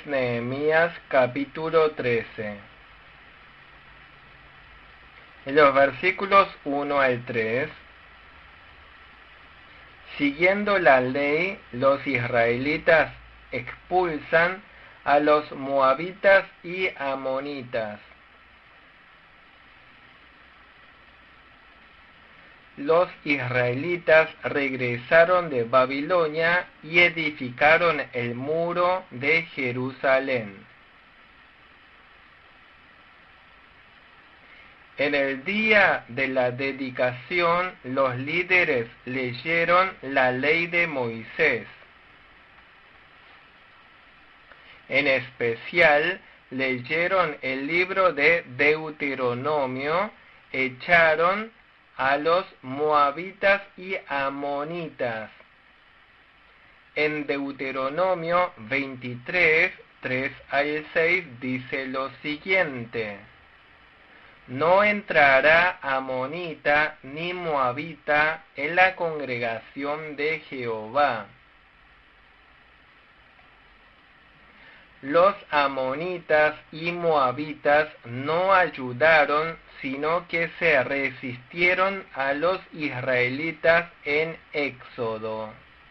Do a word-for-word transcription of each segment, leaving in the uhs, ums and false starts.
es Nehemías capítulo trece. En los versículos uno al tres, siguiendo la ley, los israelitas expulsan a los moabitas y amonitas. Los israelitas regresaron de Babilonia y edificaron el muro de Jerusalén. En el día de la dedicación, los líderes leyeron la ley de Moisés. En especial, leyeron el libro de Deuteronomio, echaron a los moabitas y amonitas. En Deuteronomio veintitrés, tres al seis dice lo siguiente: no entrará amonita ni moabita en la congregación de Jehová. Los amonitas y moabitas no ayudaron, sino que se resistieron a los israelitas en Éxodo.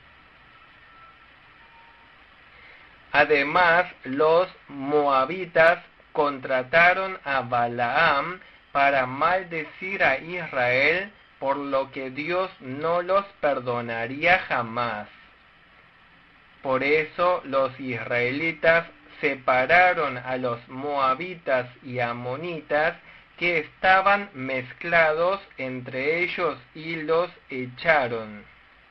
Además, los moabitas contrataron a Balaam para maldecir a Israel, por lo que Dios no los perdonaría jamás. Por eso los israelitas separaron a los moabitas y amonitas que estaban mezclados entre ellos y los echaron.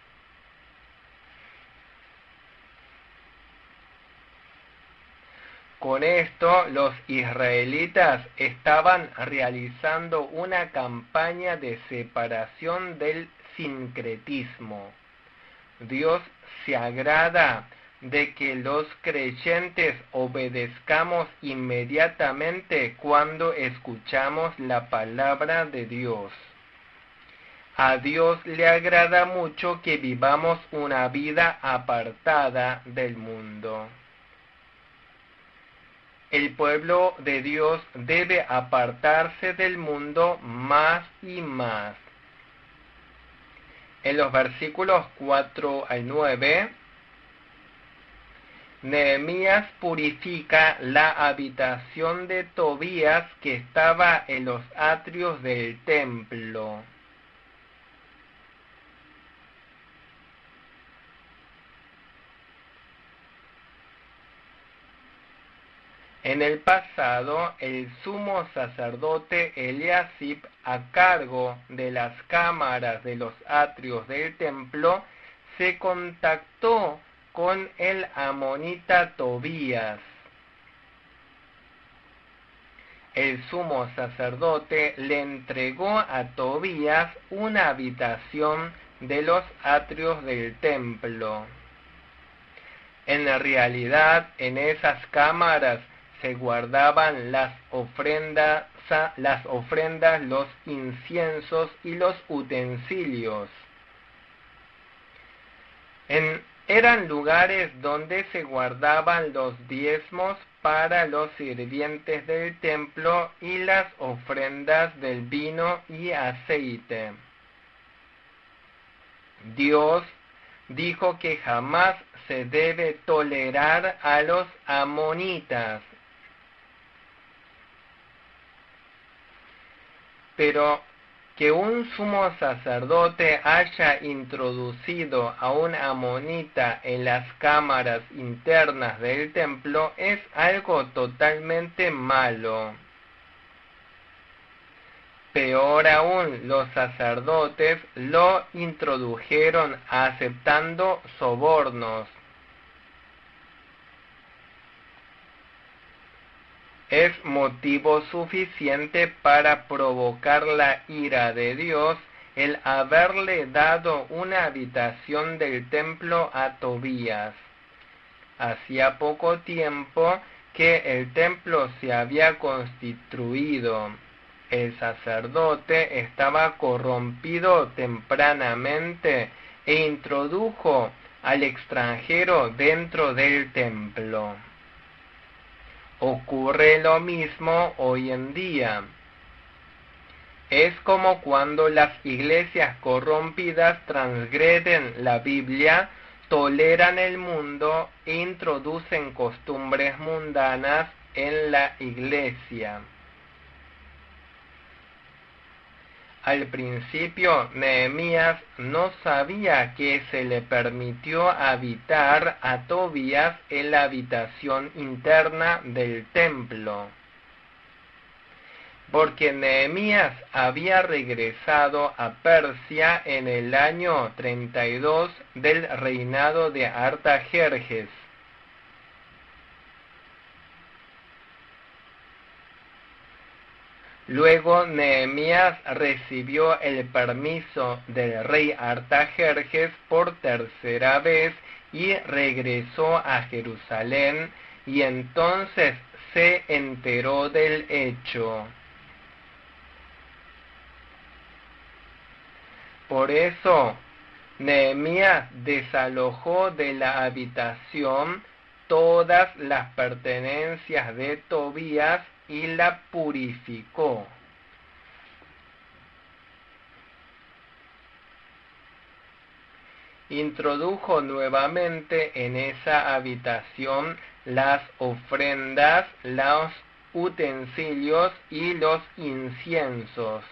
Con esto, los israelitas estaban realizando una campaña de separación del sincretismo. Dios se agrada de que los creyentes obedezcamos inmediatamente cuando escuchamos la palabra de Dios. A Dios le agrada mucho que vivamos una vida apartada del mundo. El pueblo de Dios debe apartarse del mundo más y más. En los versículos cuatro al nueve, Nehemías purifica la habitación de Tobías que estaba en los atrios del templo. En el pasado, el sumo sacerdote Eliasib, a cargo de las cámaras de los atrios del templo, se contactó con el amonita Tobías. El sumo sacerdote le entregó a Tobías una habitación de los atrios del templo. En realidad, en esas cámaras se guardaban las ofrendas, las ofrendas, los inciensos y los utensilios. En, eran lugares donde se guardaban los diezmos para los sirvientes del templo y las ofrendas del vino y aceite. Dios dijo que jamás se debe tolerar a los amonitas. Pero que un sumo sacerdote haya introducido a un amonita en las cámaras internas del templo es algo totalmente malo. Peor aún, los sacerdotes lo introdujeron aceptando sobornos. Es motivo suficiente para provocar la ira de Dios el haberle dado una habitación del templo a Tobías. Hacía poco tiempo que el templo se había constituido. El sacerdote estaba corrompido tempranamente e introdujo al extranjero dentro del templo. Ocurre lo mismo hoy en día. Es como cuando las iglesias corrompidas transgreden la Biblia, toleran el mundo e introducen costumbres mundanas en la iglesia. Al principio, Nehemías no sabía que se le permitió habitar a Tobías en la habitación interna del templo, porque Nehemías había regresado a Persia en el año treinta y dos del reinado de Artajerjes. Luego Nehemías recibió el permiso del rey Artajerjes por tercera vez y regresó a Jerusalén, y entonces se enteró del hecho. Por eso Nehemías desalojó de la habitación todas las pertenencias de Tobías y la purificó. Introdujo nuevamente en esa habitación las ofrendas, los utensilios y los inciensos.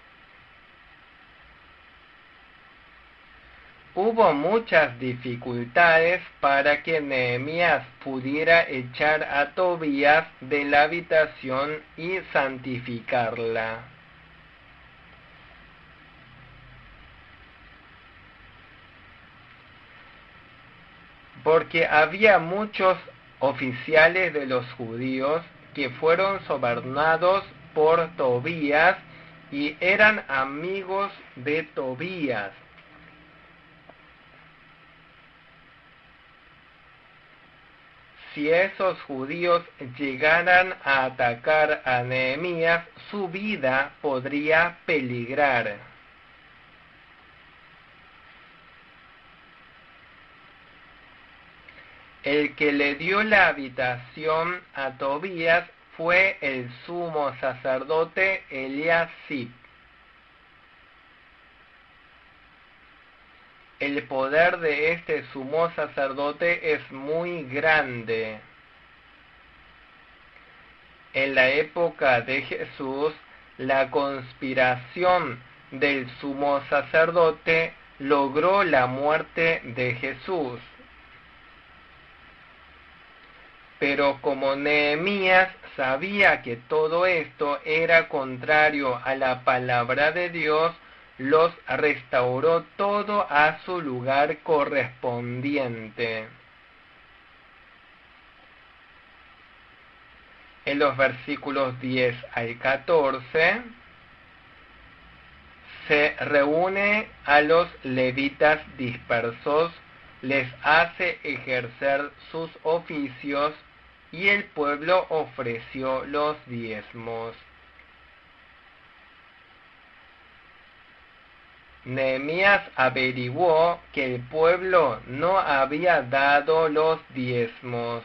Hubo muchas dificultades para que Nehemías pudiera echar a Tobías de la habitación y santificarla. Porque había muchos oficiales de los judíos que fueron sobornados por Tobías y eran amigos de Tobías. Si esos judíos llegaran a atacar a Nehemías, su vida podría peligrar. El que le dio la habitación a Tobías fue el sumo sacerdote Eliasib. El poder de este sumo sacerdote es muy grande. En la época de Jesús, la conspiración del sumo sacerdote logró la muerte de Jesús. Pero como Nehemías sabía que todo esto era contrario a la palabra de Dios, los restauró todo a su lugar correspondiente. En los versículos diez al catorce se reúne a los levitas dispersos, les hace ejercer sus oficios y el pueblo ofreció los diezmos. Nehemías averiguó que el pueblo no había dado los diezmos.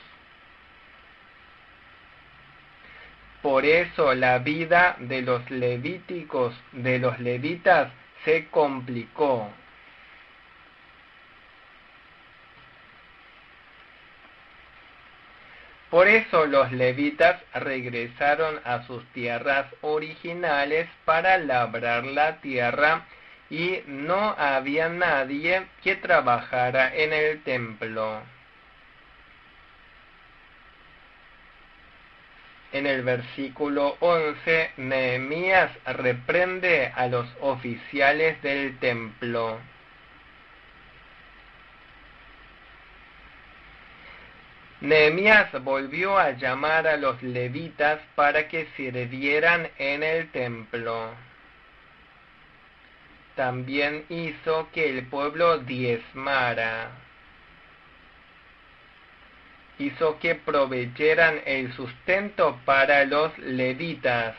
Por eso la vida de los levíticos, de los levitas, se complicó. Por eso los levitas regresaron a sus tierras originales para labrar la tierra, y no había nadie que trabajara en el templo. En el versículo once, Nehemías reprende a los oficiales del templo. Nehemías volvió a llamar a los levitas para que sirvieran en el templo. También hizo que el pueblo diezmara. Hizo que proveyeran el sustento para los levitas.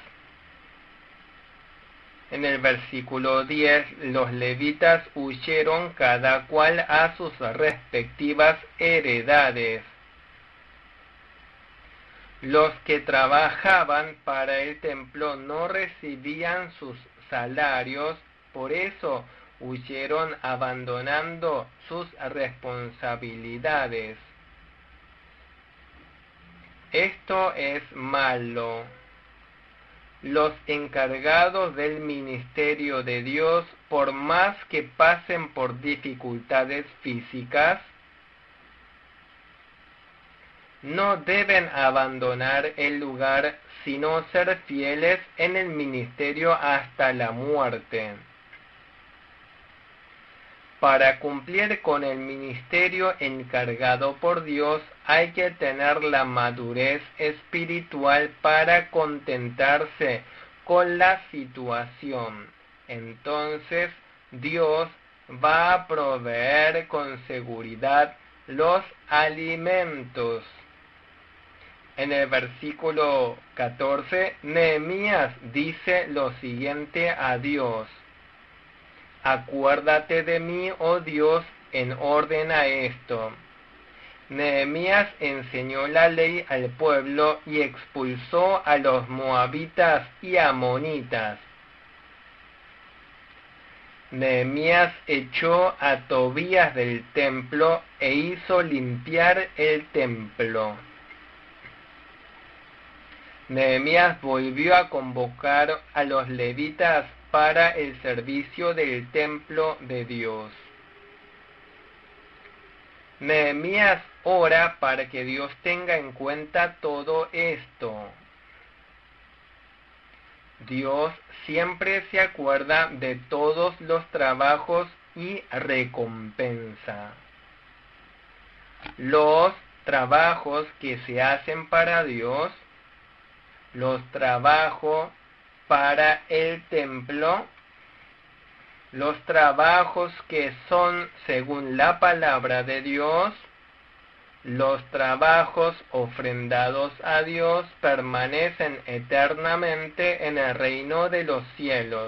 En el versículo diez, los levitas huyeron cada cual a sus respectivas heredades. Los que trabajaban para el templo no recibían sus salarios, por eso huyeron abandonando sus responsabilidades. Esto es malo. Los encargados del ministerio de Dios, por más que pasen por dificultades físicas, no deben abandonar el lugar, sino ser fieles en el ministerio hasta la muerte. Para cumplir con el ministerio encargado por Dios, hay que tener la madurez espiritual para contentarse con la situación. Entonces, Dios va a proveer con seguridad los alimentos. En el versículo catorce, Nehemías dice lo siguiente a Dios: acuérdate de mí, oh Dios, en orden a esto. Nehemías enseñó la ley al pueblo y expulsó a los moabitas y amonitas. Nehemías echó a Tobías del templo e hizo limpiar el templo. Nehemías volvió a convocar a los levitas para el servicio del templo de Dios. Nehemías ora para que Dios tenga en cuenta todo esto. Dios siempre se acuerda de todos los trabajos y recompensa. Los trabajos que se hacen para Dios, los trabajos para el templo, los trabajos que son según la palabra de Dios, los trabajos ofrendados a Dios permanecen eternamente en el reino de los cielos.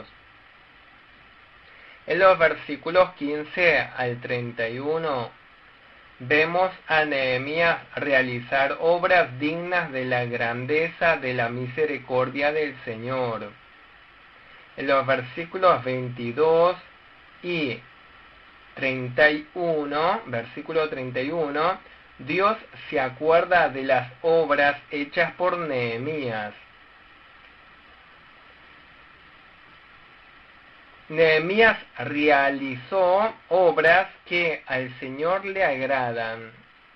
En los versículos quince al treinta y uno vemos a Nehemías realizar obras dignas de la grandeza de la misericordia del Señor. En los versículos veintidós y treinta y uno, versículo treinta y uno, Dios se acuerda de las obras hechas por Nehemías. Nehemías realizó obras que al Señor le agradan.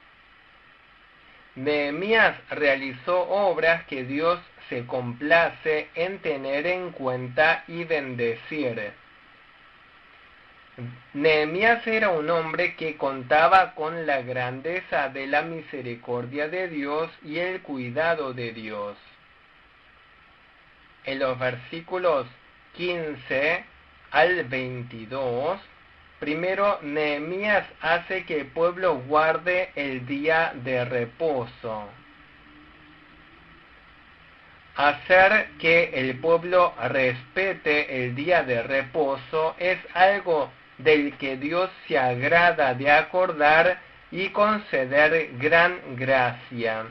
Nehemías realizó obras que Dios se complace en tener en cuenta y bendecir. Nehemías era un hombre que contaba con la grandeza de la misericordia de Dios y el cuidado de Dios. En los versículos quince al veintidós, primero Nehemías hace que el pueblo guarde el día de reposo. Hacer que el pueblo respete el día de reposo es algo del que Dios se agrada de acordar y conceder gran gracia.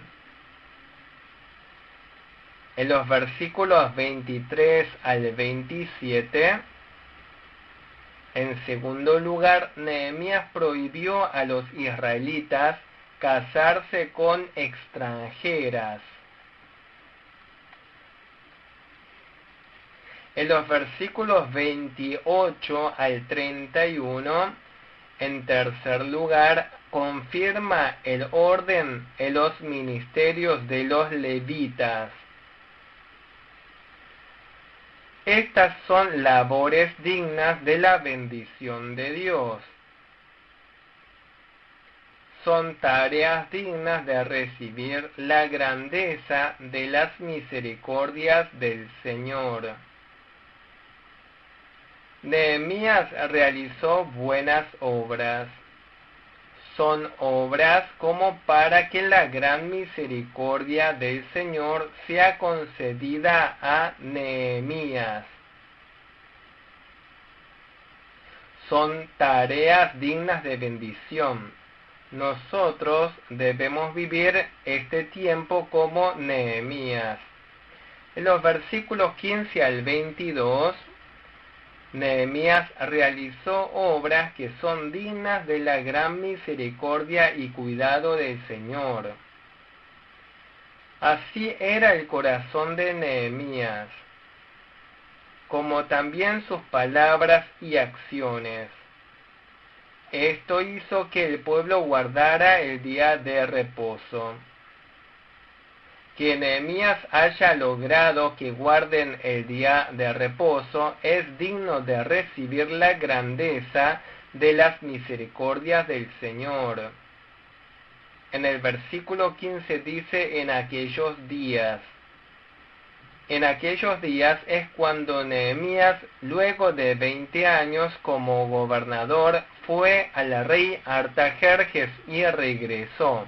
En los versículos veintitrés al veintisiete, en segundo lugar, Nehemías prohibió a los israelitas casarse con extranjeras. En los versículos veintiocho al treinta y uno, en tercer lugar, confirma el orden en los ministerios de los levitas. Estas son labores dignas de la bendición de Dios. Son tareas dignas de recibir la grandeza de las misericordias del Señor. Nehemías realizó buenas obras. Son obras como para que la gran misericordia del Señor sea concedida a Nehemías. Son tareas dignas de bendición. Nosotros debemos vivir este tiempo como Nehemías. En los versículos quince al veintidós, Nehemías realizó obras que son dignas de la gran misericordia y cuidado del Señor. Así era el corazón de Nehemías, como también sus palabras y acciones. Esto hizo que el pueblo guardara el día de reposo. Que Nehemías haya logrado que guarden el día de reposo es digno de recibir la grandeza de las misericordias del Señor. En el versículo quince dice: en aquellos días. En aquellos días es cuando Nehemías, luego de veinte años como gobernador, fue al rey Artajerjes y regresó.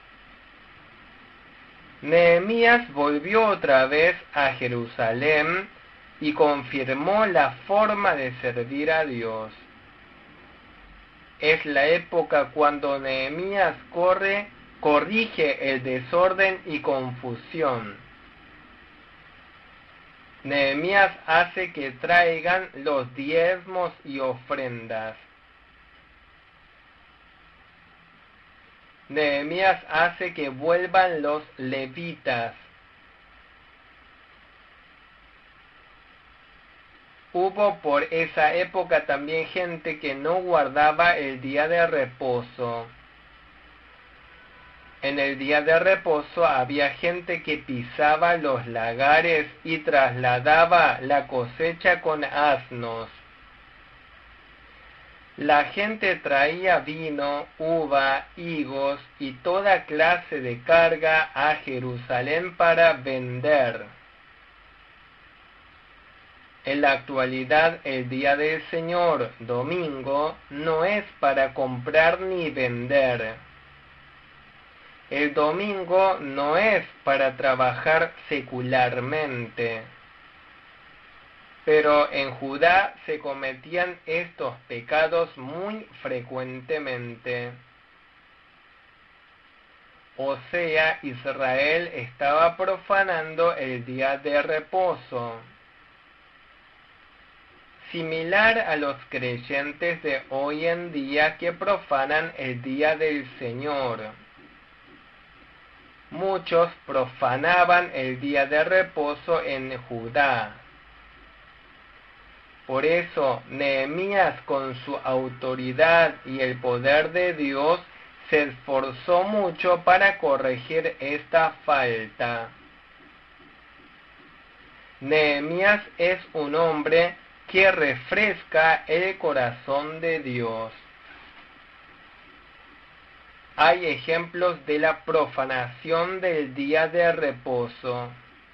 Nehemías volvió otra vez a Jerusalén y confirmó la forma de servir a Dios. Es la época cuando Nehemías corre, corrige el desorden y confusión. Nehemías hace que traigan los diezmos y ofrendas. Nehemías hace que vuelvan los levitas. Hubo por esa época también gente que no guardaba el día de reposo. En el día de reposo había gente que pisaba los lagares y trasladaba la cosecha con asnos. La gente traía vino, uva, higos y toda clase de carga a Jerusalén para vender. En la actualidad, el día del Señor, domingo, no es para comprar ni vender. El domingo no es para trabajar secularmente. Pero en Judá se cometían estos pecados muy frecuentemente. O sea, Israel estaba profanando el día de reposo. Similar a los creyentes de hoy en día que profanan el día del Señor. Muchos profanaban el día de reposo en Judá. Por eso, Nehemías, con su autoridad y el poder de Dios, se esforzó mucho para corregir esta falta. Nehemías es un hombre que refresca el corazón de Dios. Hay ejemplos de la profanación del día de reposo.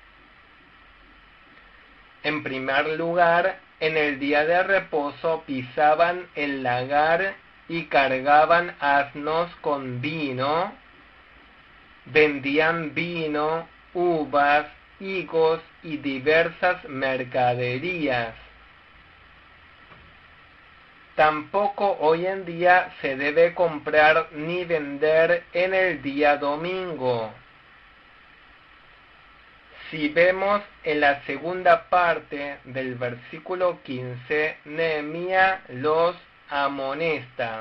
En primer lugar, en el día de reposo pisaban el lagar y cargaban asnos con vino, vendían vino, uvas, higos y diversas mercaderías. Tampoco hoy en día se debe comprar ni vender en el día domingo. Si vemos en la segunda parte del versículo quince, Nehemías los amonesta.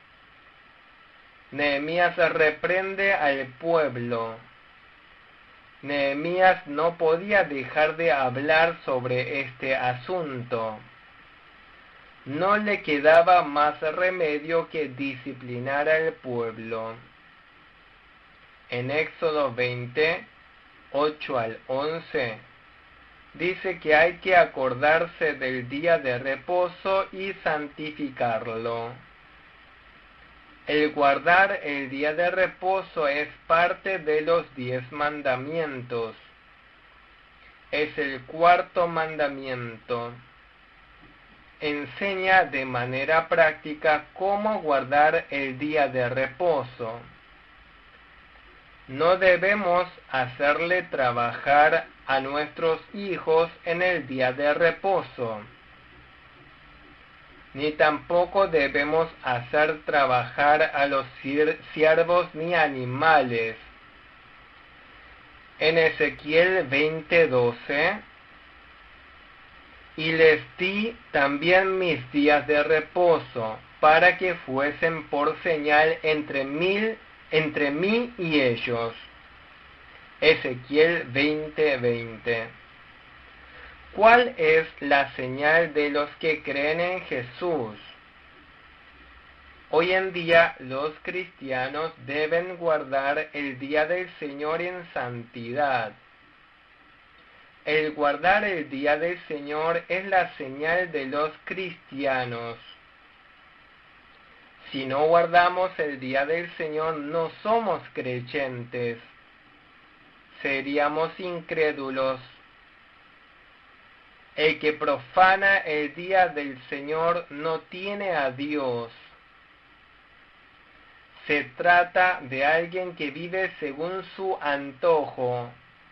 Nehemías reprende al pueblo. Nehemías no podía dejar de hablar sobre este asunto. No le quedaba más remedio que disciplinar al pueblo. En Éxodo veinte, ocho al once, dice que hay que acordarse del día de reposo y santificarlo. El guardar el día de reposo es parte de los diez mandamientos. Es el cuarto mandamiento. Enseña de manera práctica cómo guardar el día de reposo. No debemos hacerle trabajar a nuestros hijos en el día de reposo. ni tampoco debemos hacer trabajar a los siervos ni animales. En Ezequiel veinte doce, y les di también mis días de reposo, para que fuesen por señal entre, mil, entre mí y ellos. Ezequiel veinte veinte. ¿Cuál es la señal de los que creen en Jesús? Hoy en día los cristianos deben guardar el día del Señor en santidad. El guardar el día del Señor es la señal de los cristianos. Si no guardamos el día del Señor, no somos creyentes. Seríamos incrédulos. El que profana el día del Señor no tiene a Dios. Se trata de alguien que vive según su antojo.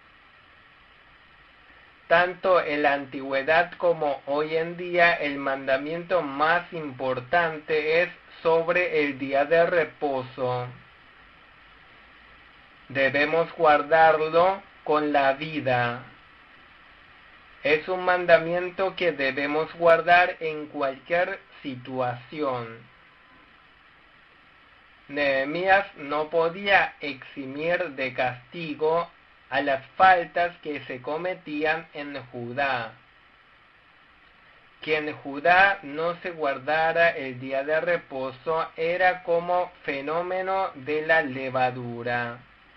Tanto en la antigüedad como hoy en día, el mandamiento más importante es sobre el día de reposo. Debemos guardarlo con la vida. Es un mandamiento que debemos guardar en cualquier situación. Nehemías no podía eximir de castigo a las faltas que se cometían en Judá. Que en Judá no se guardara el día de reposo era como fenómeno de la levadura.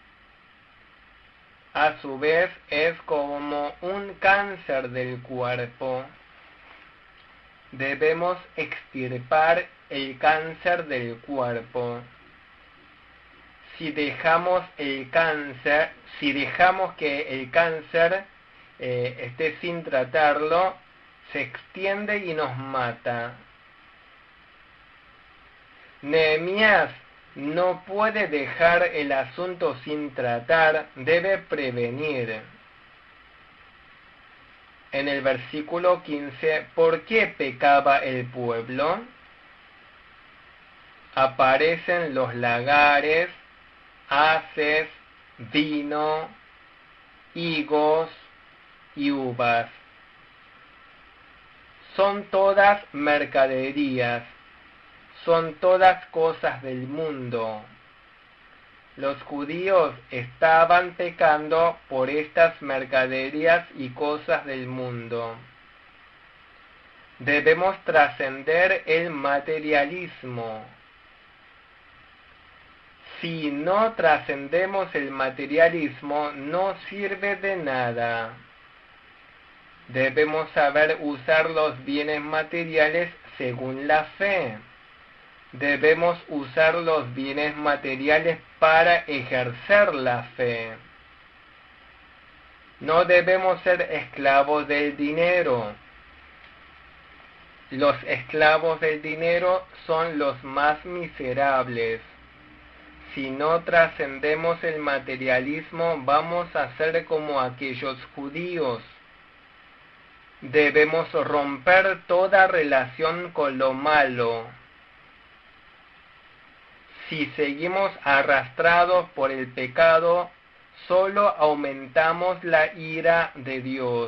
A su vez es como un cáncer del cuerpo. Debemos extirpar el cáncer del cuerpo. Si dejamos el cáncer, si dejamos que el cáncer eh, esté sin tratarlo, se extiende y nos mata. Nehemías no puede dejar el asunto sin tratar, debe prevenir. En el versículo quince, ¿por qué pecaba el pueblo? Aparecen los lagares, haces, vino, higos y uvas. Son todas mercaderías, son todas cosas del mundo. Los judíos estaban pecando por estas mercaderías y cosas del mundo. Debemos trascender el materialismo. Si no trascendemos el materialismo, no sirve de nada. Debemos saber usar los bienes materiales según la fe. Debemos usar los bienes materiales para ejercer la fe. No debemos ser esclavos del dinero. Los esclavos del dinero son los más miserables. Si no trascendemos el materialismo, vamos a ser como aquellos judíos. Debemos romper toda relación con lo malo. Si seguimos arrastrados por el pecado, solo aumentamos la ira de Dios.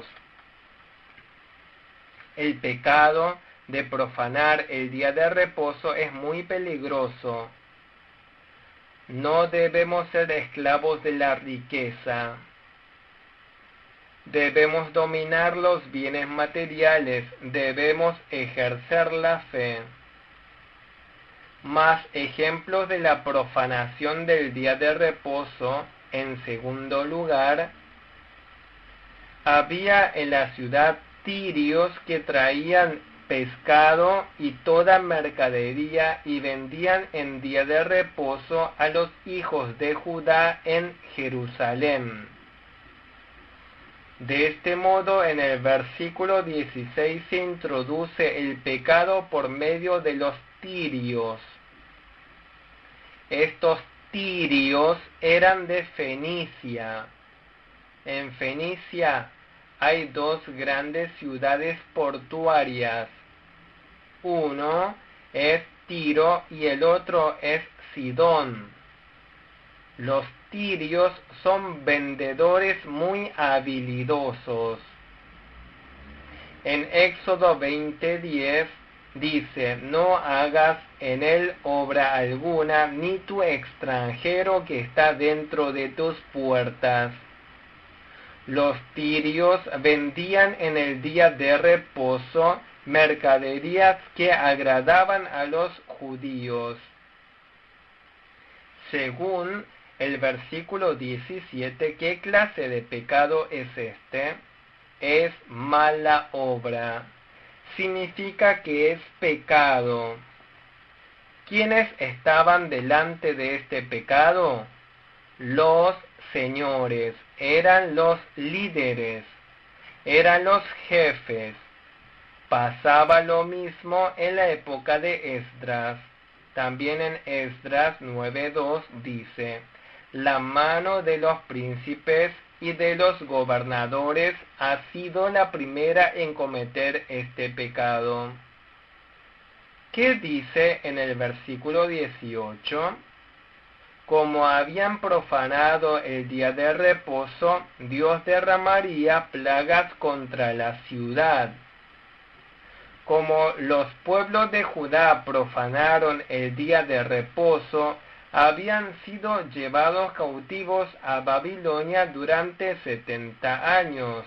El pecado de profanar el día de reposo es muy peligroso. No debemos ser esclavos de la riqueza. Debemos dominar los bienes materiales, debemos ejercer la fe. Más ejemplos de la profanación del día de reposo. En segundo lugar, había en la ciudad tirios que traían pescado y toda mercadería y vendían en día de reposo a los hijos de Judá en Jerusalén. De este modo, en el versículo dieciséis se introduce el pecado por medio de los tirios. Estos tirios eran de Fenicia. En Fenicia hay dos grandes ciudades portuarias. uno es Tiro y el otro es Sidón. Los tirios son vendedores muy habilidosos. En Éxodo veinte diez dice: no hagas en él obra alguna, ni tu extranjero que está dentro de tus puertas. Los tirios vendían en el día de reposo mercaderías que agradaban a los judíos. Según el versículo diecisiete, ¿qué clase de pecado es este? Es mala obra. Significa que es pecado. ¿Quiénes estaban delante de este pecado? Los señores, eran los líderes, eran los jefes. Pasaba lo mismo en la época de Esdras. También en Esdras nueve dos dice: la mano de los príncipes y de los gobernadores ha sido la primera en cometer este pecado. ¿Qué dice en el versículo dieciocho? Como habían profanado el día de reposo, Dios derramaría plagas contra la ciudad. Como los pueblos de Judá profanaron el día de reposo, habían sido llevados cautivos a Babilonia durante setenta años.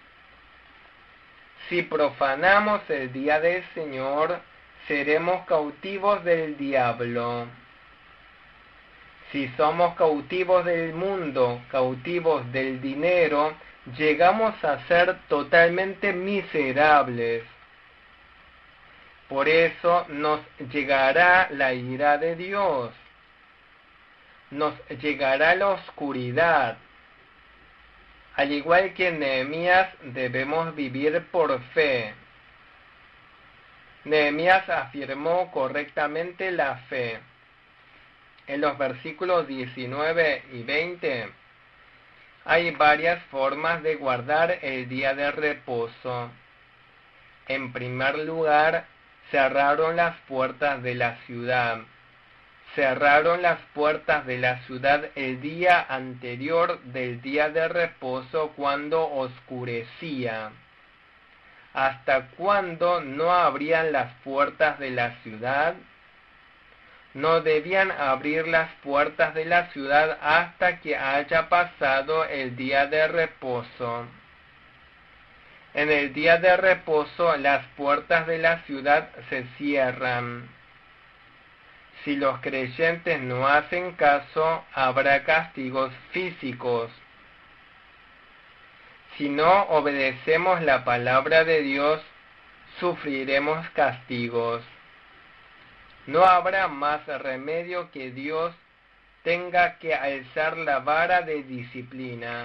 Si profanamos el día del Señor, seremos cautivos del diablo. Si somos cautivos del mundo, cautivos del dinero, llegamos a ser totalmente miserables. Por eso nos llegará la ira de Dios. Nos llegará la oscuridad. Al igual que Nehemías, debemos vivir por fe. Nehemías afirmó correctamente la fe. En los versículos diecinueve y veinte hay varias formas de guardar el día de reposo. En primer lugar, cerraron las puertas de la ciudad. Cerraron las puertas de la ciudad el día anterior del día de reposo cuando oscurecía. ¿Hasta cuándo no abrían las puertas de la ciudad? No debían abrir las puertas de la ciudad hasta que haya pasado el día de reposo. En el día de reposo las puertas de la ciudad se cierran. Si los creyentes no hacen caso, habrá castigos físicos. Si no obedecemos la palabra de Dios, sufriremos castigos. No habrá más remedio que Dios tenga que alzar la vara de disciplina.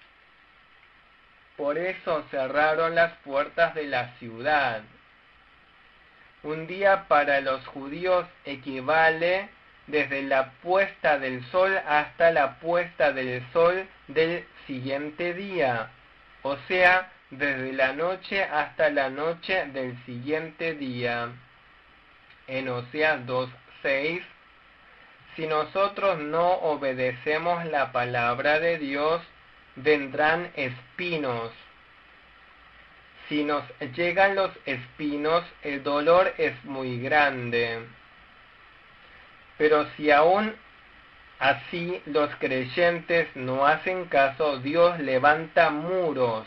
Por eso cerraron las puertas de la ciudad. Un día para los judíos equivale desde la puesta del sol hasta la puesta del sol del siguiente día, o sea, desde la noche hasta la noche del siguiente día. En Oseas dos seis, si nosotros no obedecemos la palabra de Dios, vendrán espinos. Si nos llegan los espinos, el dolor es muy grande. Pero si aún así los creyentes no hacen caso, Dios levanta muros.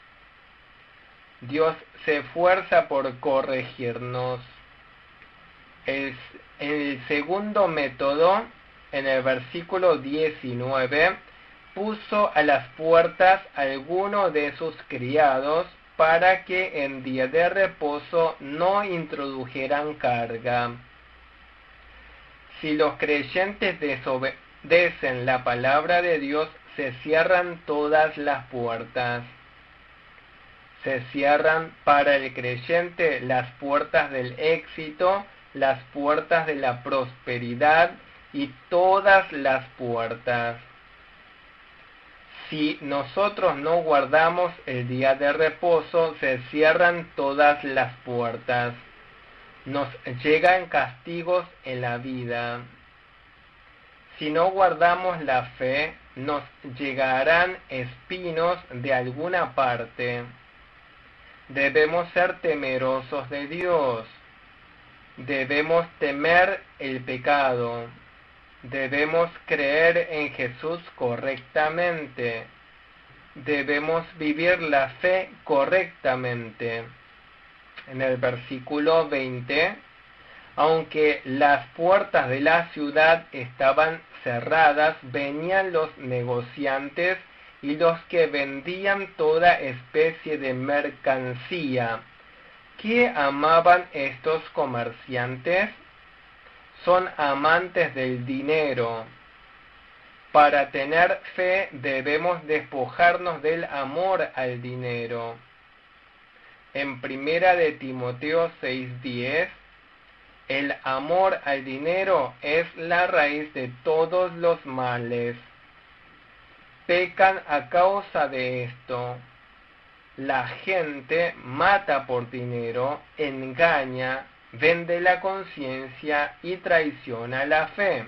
Dios se esfuerza por corregirnos. El, el segundo método, en el versículo diecinueve, puso a las puertas a alguno de sus criados para que en día de reposo no introdujeran carga. Si los creyentes desobedecen la palabra de Dios, se cierran todas las puertas. Se cierran para el creyente las puertas del éxito, las puertas de la prosperidad y todas las puertas. Si nosotros no guardamos el día de reposo, se cierran todas las puertas. nos llegan castigos en la vida. Si no guardamos la fe, nos llegarán espinos de alguna parte. Debemos ser temerosos de Dios. Debemos temer el pecado. Debemos creer en Jesús correctamente. Debemos vivir la fe correctamente. En el versículo veinte, aunque las puertas de la ciudad estaban cerradas, venían los negociantes y los que vendían toda especie de mercancía. ¿Qué amaban estos comerciantes? Son amantes del dinero. Para tener fe debemos despojarnos del amor al dinero. En primera de Timoteo seis diez, el amor al dinero es la raíz de todos los males. Pecan a causa de esto. La gente mata por dinero, engaña, vende la conciencia y traiciona la fe.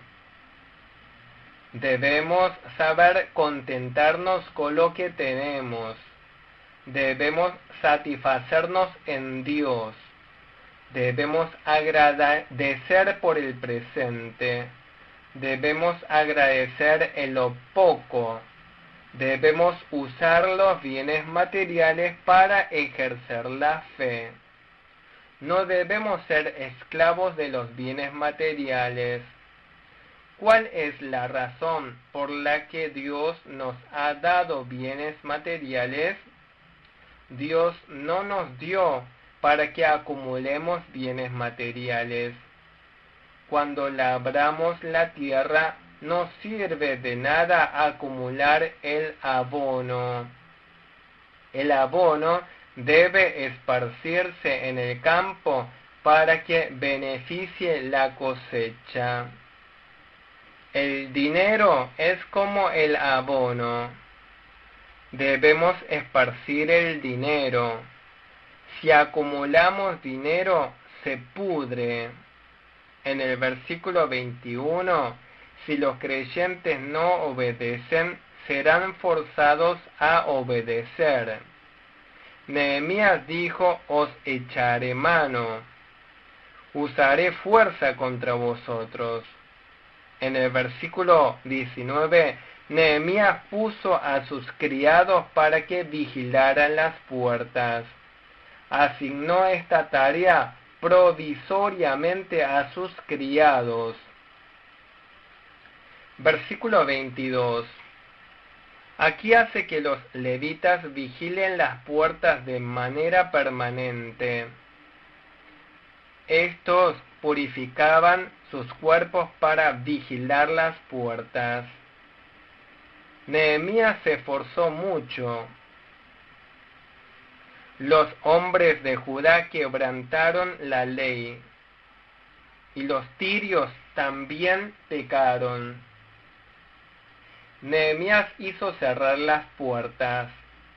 Debemos saber contentarnos con lo que tenemos. Debemos satisfacernos en Dios. Debemos agradecer por el presente. Debemos agradecer en lo poco. Debemos usar los bienes materiales para ejercer la fe. No debemos ser esclavos de los bienes materiales. ¿Cuál es la razón por la que Dios nos ha dado bienes materiales? Dios no nos dio para que acumulemos bienes materiales. Cuando labramos la tierra, no sirve de nada acumular el abono. El abono debe esparcirse en el campo para que beneficie la cosecha. El dinero es como el abono. Debemos esparcir el dinero. Si acumulamos dinero, se pudre. En el versículo veintiuno, si los creyentes no obedecen, serán forzados a obedecer. Nehemías dijo: os echaré mano, usaré fuerza contra vosotros. En el versículo diecinueve, Nehemías puso a sus criados para que vigilaran las puertas. Asignó esta tarea provisoriamente a sus criados. Versículo veintidós. Aquí hace que los levitas vigilen las puertas de manera permanente. Estos purificaban sus cuerpos para vigilar las puertas. Nehemías se esforzó mucho. Los hombres de Judá quebrantaron la ley, y los tirios también pecaron. Nehemías hizo cerrar las puertas.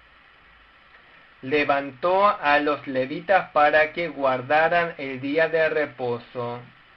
Levantó a los levitas para que guardaran el día de reposo.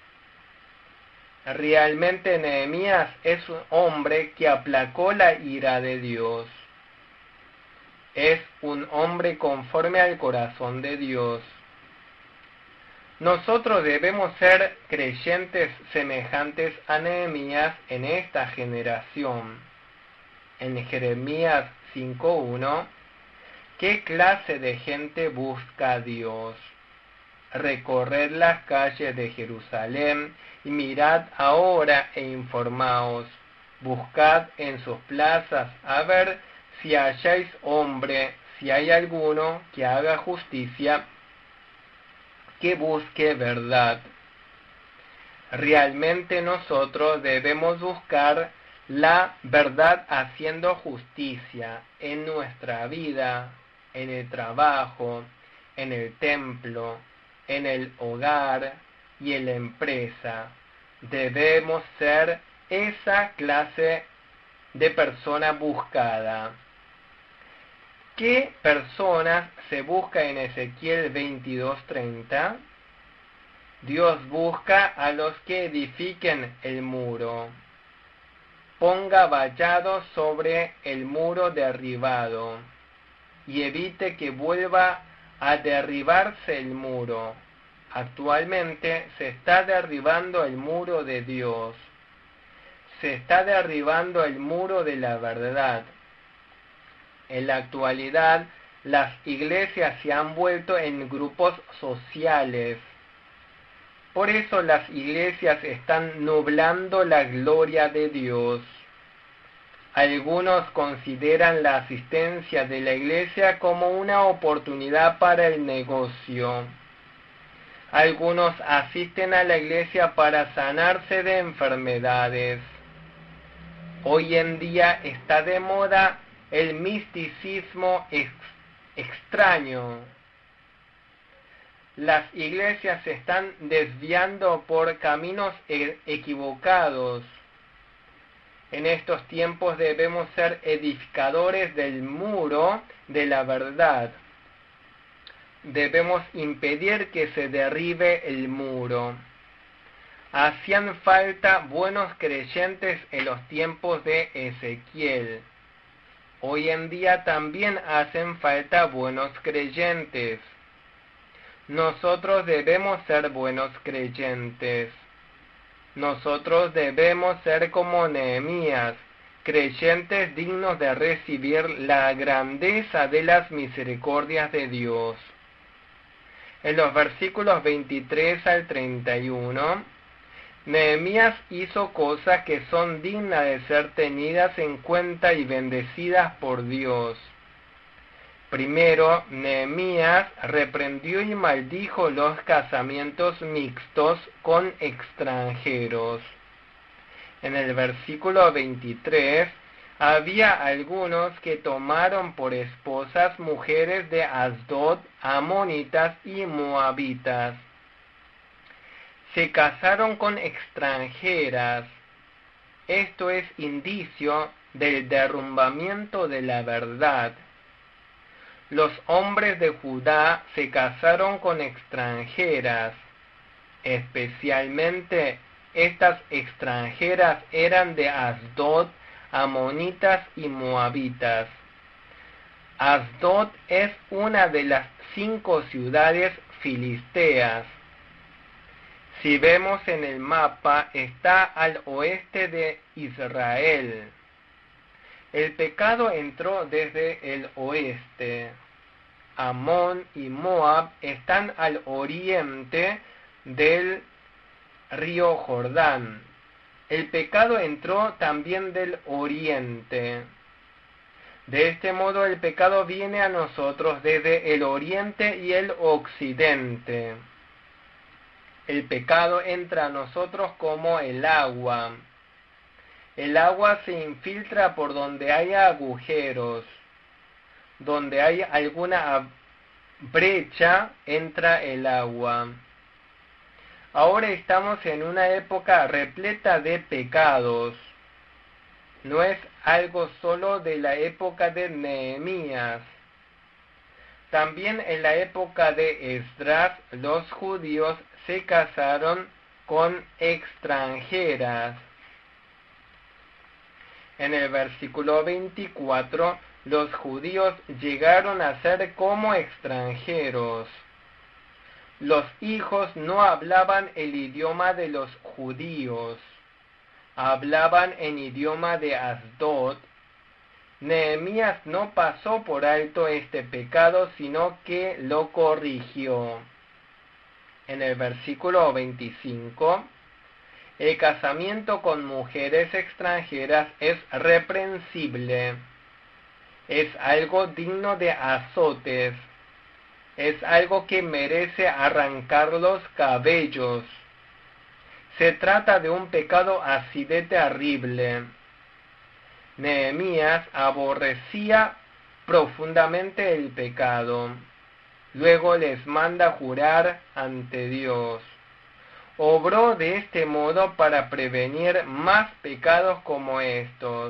Realmente Nehemías es un hombre que aplacó la ira de Dios. Es un hombre conforme al corazón de Dios. Nosotros debemos ser creyentes semejantes a Nehemías en esta generación. En Jeremías cinco uno, ¿qué clase de gente busca a Dios? Recorred las calles de Jerusalén y mirad ahora e informaos. Buscad en sus plazas a ver si halláis hombre, si hay alguno que haga justicia, que busque verdad. Realmente nosotros debemos buscar la verdad haciendo justicia en nuestra vida, en el trabajo, en el templo, en el hogar y en la empresa. Debemos ser esa clase de persona buscada. ¿Qué personas se busca en Ezequiel veintidós treinta? Dios busca a los que edifiquen el muro. Ponga vallado sobre el muro derribado y evite que vuelva a derribarse el muro. Actualmente se está derribando el muro de Dios. Se está derribando el muro de la verdad. En la actualidad, las iglesias se han vuelto en grupos sociales. Por eso las iglesias están nublando la gloria de Dios. Algunos consideran la asistencia de la iglesia como una oportunidad para el negocio. Algunos asisten a la iglesia para sanarse de enfermedades. Hoy en día está de moda el misticismo ex- extraño. Las iglesias se están desviando por caminos e- equivocados. En estos tiempos debemos ser edificadores del muro de la verdad. Debemos impedir que se derribe el muro. Hacían falta buenos creyentes en los tiempos de Ezequiel. Hoy en día también hacen falta buenos creyentes. Nosotros debemos ser buenos creyentes. Nosotros debemos ser como Nehemías, creyentes dignos de recibir la grandeza de las misericordias de Dios. En los versículos veintitrés al treinta y uno, Nehemías hizo cosas que son dignas de ser tenidas en cuenta y bendecidas por Dios. Primero, Nehemías reprendió y maldijo los casamientos mixtos con extranjeros. En el versículo veintitrés, había algunos que tomaron por esposas mujeres de Asdod, amonitas y moabitas. Se casaron con extranjeras. Esto es indicio del derrumbamiento de la verdad. Los hombres de Judá se casaron con extranjeras. Especialmente estas extranjeras eran de Asdod, amonitas y moabitas. Asdod es una de las cinco ciudades filisteas. Si vemos en el mapa, está al oeste de Israel. El pecado entró desde el oeste. Amón y Moab están al oriente del río Jordán. El pecado entró también del oriente. De este modo el pecado viene a nosotros desde el oriente y el occidente. El pecado entra a nosotros como el agua. El agua se infiltra por donde haya agujeros. Donde hay alguna brecha, entra el agua. Ahora estamos en una época repleta de pecados. No es algo solo de la época de Nehemías. También en la época de Esdras, los judíos se casaron con extranjeras. En el versículo veinticuatro, los judíos llegaron a ser como extranjeros. Los hijos no hablaban el idioma de los judíos, hablaban en idioma de Asdod. Nehemías no pasó por alto este pecado, sino que lo corrigió. En el versículo veinticinco, el casamiento con mujeres extranjeras es reprensible. Es algo digno de azotes. Es algo que merece arrancar los cabellos. Se trata de un pecado así de terrible. Nehemías aborrecía profundamente el pecado. Luego les manda jurar ante Dios. Obró de este modo para prevenir más pecados como estos.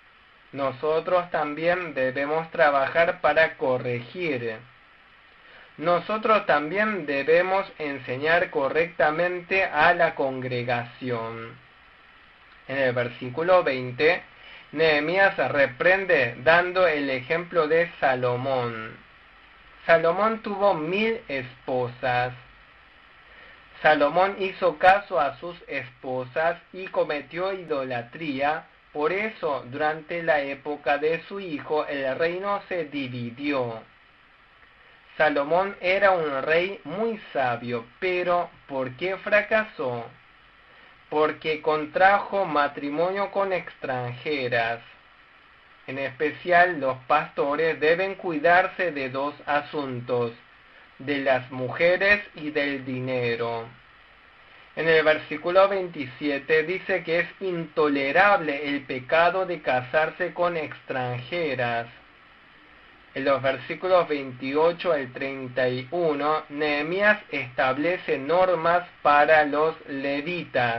Nosotros también debemos trabajar para corregir. nosotros también debemos enseñar correctamente a la congregación. En el versículo veinte, Nehemías reprende dando el ejemplo de Salomón. Salomón tuvo mil esposas. Salomón hizo caso a sus esposas y cometió idolatría. Por eso, durante la época de su hijo, el reino se dividió. Salomón era un rey muy sabio, pero ¿por qué fracasó? Porque contrajo matrimonio con extranjeras. En especial, los pastores deben cuidarse de dos asuntos: de las mujeres y del dinero. En el versículo veintisiete dice que es intolerable el pecado de casarse con extranjeras. En los versículos veintiocho al treinta y uno, Nehemías establece normas para los levitas.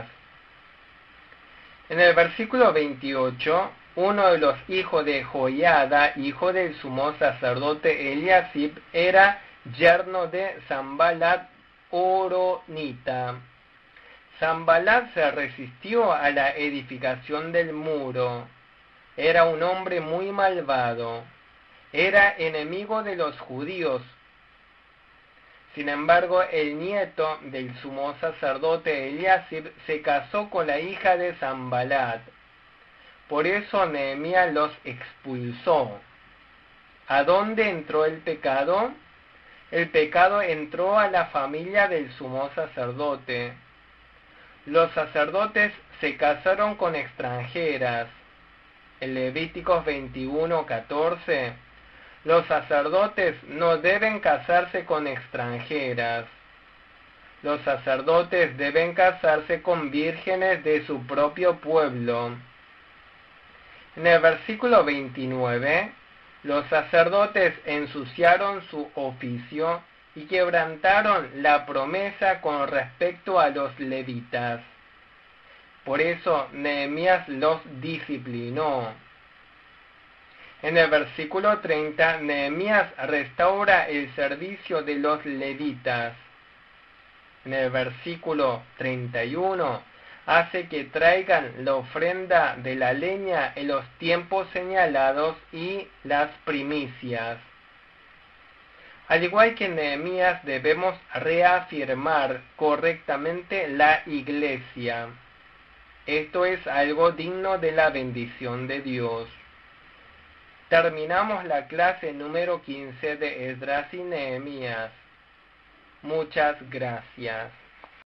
En el versículo veintiocho, uno de los hijos de Joiada, hijo del sumo sacerdote Eliasib, era yerno de Sanballat Horonita. Sanballat se resistió a la edificación del muro. Era un hombre muy malvado. Era enemigo de los judíos. Sin embargo, el nieto del sumo sacerdote Eliasib se casó con la hija de Sanballat. Por eso Nehemías los expulsó. ¿A dónde entró el pecado? El pecado entró a la familia del sumo sacerdote. Los sacerdotes se casaron con extranjeras. En Levíticos veintiuno, catorce, los sacerdotes no deben casarse con extranjeras. Los sacerdotes deben casarse con vírgenes de su propio pueblo. En el versículo veintinueve, los sacerdotes ensuciaron su oficio y quebrantaron la promesa con respecto a los levitas. Por eso Nehemías los disciplinó. En el versículo treinta, Nehemías restaura el servicio de los levitas. En el versículo treinta y uno, hace que traigan la ofrenda de la leña en los tiempos señalados y las primicias. Al igual que Nehemías, debemos reafirmar correctamente la iglesia. Esto es algo digno de la bendición de Dios. Terminamos la clase número quince de Esdras y Nehemías. Muchas gracias.